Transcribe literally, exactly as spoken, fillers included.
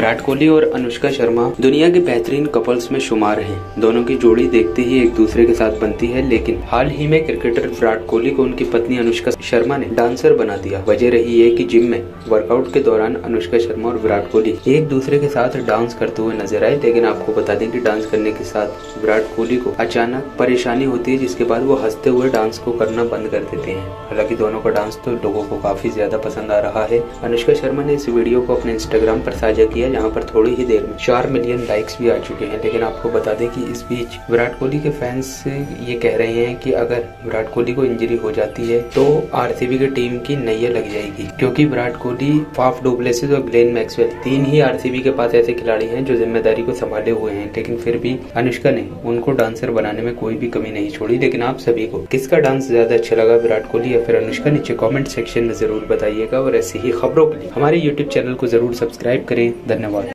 विराट कोहली और अनुष्का शर्मा दुनिया के बेहतरीन कपल्स में शुमार हैं। दोनों की जोड़ी देखते ही एक दूसरे के साथ बनती है, लेकिन हाल ही में क्रिकेटर विराट कोहली को उनकी पत्नी अनुष्का शर्मा ने डांसर बना दिया। वजह रही है कि जिम में वर्कआउट के दौरान अनुष्का शर्मा और विराट कोहली एक दूसरे के साथ डांस करते हुए नजर आए। लेकिन आपको बता दें कि डांस करने के साथ विराट कोहली को अचानक परेशानी होती है, जिसके बाद वो हंसते हुए डांस को करना बंद कर देते हैं। हालांकि दोनों का डांस तो लोगों को काफी ज्यादा पसंद आ रहा है। अनुष्का शर्मा ने इस वीडियो को अपने इंस्टाग्राम पर साझा किया, जहां पर थोड़ी ही देर में चार मिलियन लाइक्स भी आ चुके हैं। लेकिन आपको बता दें कि इस बीच विराट कोहली के फैंस ये कह रहे हैं कि अगर विराट कोहली को इंजरी हो जाती है तो आरसीबी की टीम की नैया लग जाएगी, क्योंकि Virat Kohli, Faf du Plessis और ग्लेन मैक्सवेल तीन ही आरसीबी के पास ऐसे खिलाड़ी हैं जो जिम्मेदारी को संभाले हुए हैं। लेकिन फिर भी अनुष्का ने उनको डांसर बनाने में कोई भी कमी नहीं छोड़ी। लेकिन आप सभी को किसका डांस ज्यादा अच्छा लगा, विराट कोहली या फिर अनुष्का? नीचे कमेंट सेक्शन में जरूर बताइएगा और ऐसी ही खबरों के लिए हमारे यूट्यूब चैनल को जरूर सब्सक्राइब करें। धन्यवाद।